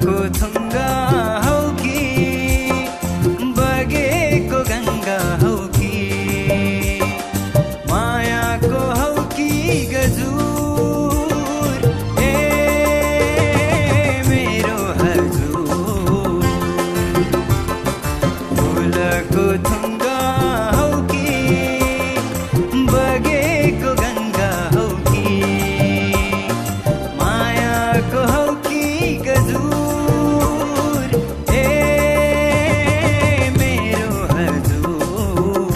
फुलको थुङ्गा हौ कि बगेको गङ्गा हौ कि मायाको हौ कि गजुर ए मेरो हजुर फुलको थुङ्गा हौ कि बगेको गङ्गा हौ कि मायाको हौ कि गजुर ए मेरो हजुर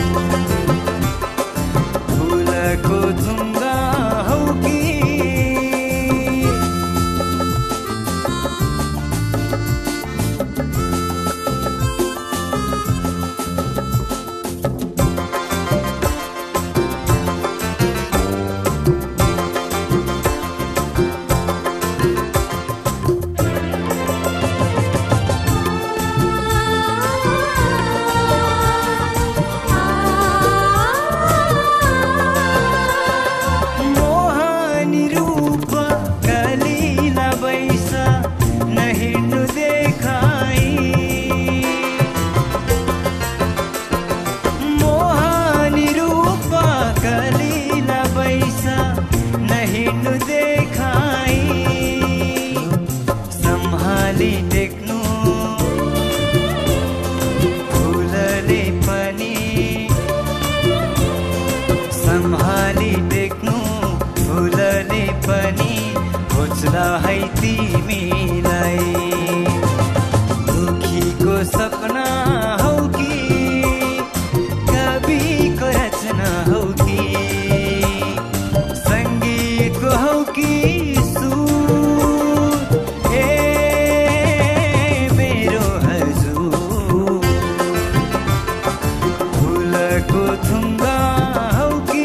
फुलको थुङ्गा हौ कि मोहनी रूप कलिला बैसा नहिँड्नु देखाई मोहनी रूप कलिला बैसा नहिँड्नु देखाई सम्हाली देख्नु फुलले पनि सम्हाली देख्नु फुलले पनि खोज्ला है तिमीलाई दुखीको सपना हौ कि कविको रचना हौ कि सङ्गीतको हौ कि सुर ए मेरो हजुर फुलको थुङ्गा हौ कि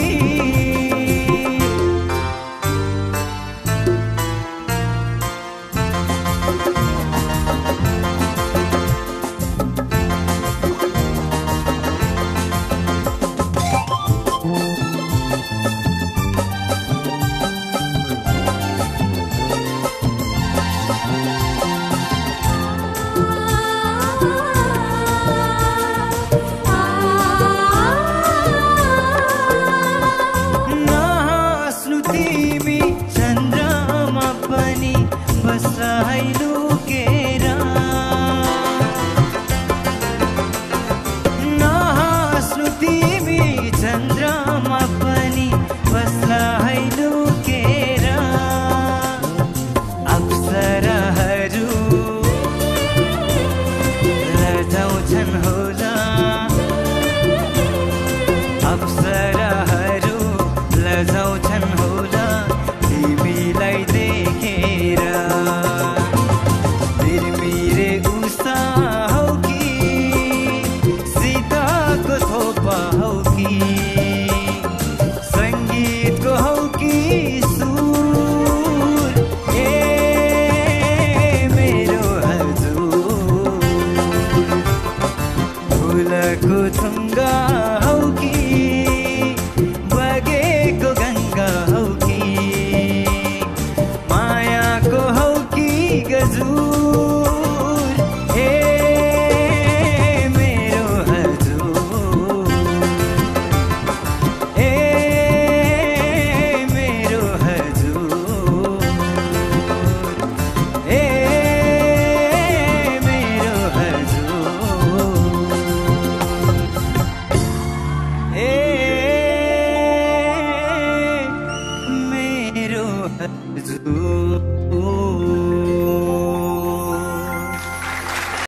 नहाँस्नु तिमी चन्द्रमा पनि बस्छ है लुकेर नहाँस्नु तिमी चन्द्रमा पनि बस्छ है लुकेर अप्सराहरू लजाउँछन् होला अप्सराहरू लजाउँछन् होला तिमीलाई देखेर तिर्मिरे उषा हौ कि सीताको थोपा हौ कि सङ्गीतको हौ कि सुर ए मेरो हजुर फुलको थुङ्गा हौ कि बगेको गङ्गा हौ कि मायाको हौ कि गजुर ए मेरो हजुर ए मेरो हजुर ए मेरो हजुर ए मेरो हजुर